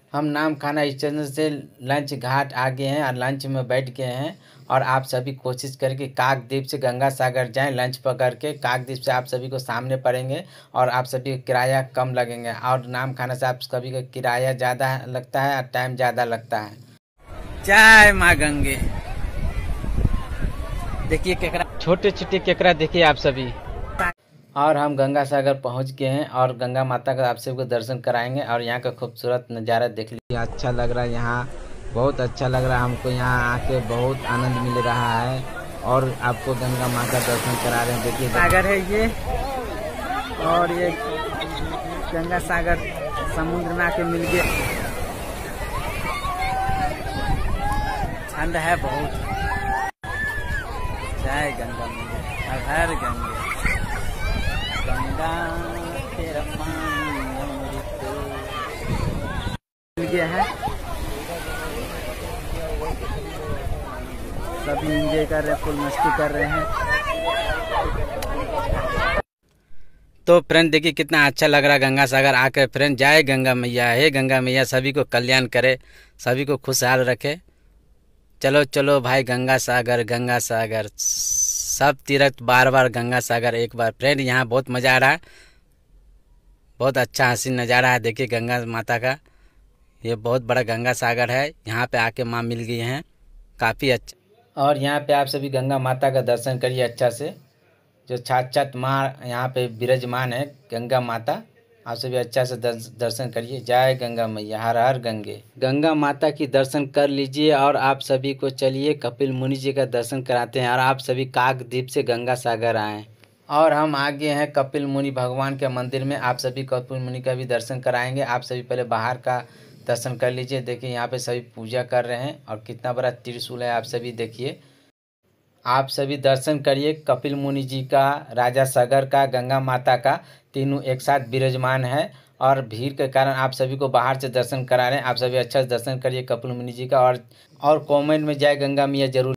हम नाम खाना स्टेशन से लंच घाट आ गए हैं और लंच में बैठ गए हैं। और आप सभी कोशिश करके काकद्वीप से गंगा सागर जाएं। लंच पकड़ के काकद्वीप से आप सभी को सामने पड़ेंगे और आप सभी को किराया कम लगेंगे। और नाम खाना से आप सभी का किराया ज़्यादा लगता है और टाइम ज़्यादा लगता है। जय माँ गंगे। देखिए केकरा, छोटे छोटे केकरा देखिए आप सभी। और हम गंगा सागर पहुंच गए हैं और गंगा माता का आप सबको दर्शन कराएंगे और यहाँ का खूबसूरत नज़ारा देख लीजिए। अच्छा लग रहा है, यहाँ बहुत अच्छा लग रहा है हमको। यहाँ आके बहुत आनंद मिल रहा है और आपको गंगा माँ का दर्शन करा रहे हैं। देखिए सागर है ये, और ये गंगा सागर समुद्र में आके मिल गए। ठंड है बहुत। जय गंगा मैया, हर गंगे गंगा तेरा पानी अमृत मिल गया है। सभी एंजॉय कर रहे हैं, फुल मस्ती कर रहे हैं। तो फ्रेंड देखिए कितना अच्छा लग रहा है गंगा सागर आकर। फ्रेंड जय गंगा मैया, हे गंगा मैया सभी को कल्याण करे, सभी को खुशहाल रखे। चलो चलो भाई गंगा सागर सब तीर्थ बार बार गंगा सागर एक बार। फ्रेंड यहाँ बहुत मज़ा आ रहा है, बहुत अच्छा हसीन नज़ारा है। देखिए गंगा माता का, ये बहुत बड़ा गंगा सागर है। यहाँ पे आके माँ मिल गई हैं, काफ़ी अच्छा। और यहाँ पे आप सभी गंगा माता का दर्शन करिए अच्छा से। जो साक्षात माँ यहाँ पे विराजमान है गंगा माता, आप सभी अच्छा से दर्शन करिए। जय गंगा मैया, हर हर गंगे। गंगा माता की दर्शन कर लीजिए और आप सभी को चलिए कपिल मुनि जी का दर्शन कराते हैं। और आप सभी काकद्वीप से गंगा सागर आएँ। और हम आ गए हैं कपिल मुनि भगवान के मंदिर में, आप सभी कपिल मुनि का भी दर्शन कराएंगे। आप सभी पहले बाहर का दर्शन कर लीजिए। देखिए यहाँ पे सभी पूजा कर रहे हैं और कितना बड़ा त्रिशूल है, आप सभी देखिए। आप सभी दर्शन करिए कपिल मुनि जी का, राजा सागर का, गंगा माता का, तीनों एक साथ विराजमान है। और भीड़ के कारण आप सभी को बाहर से दर्शन करा रहे हैं। आप सभी अच्छा से दर्शन करिए कपिल मुनि जी का। और कमेंट में जय गंगा मैया जरूर।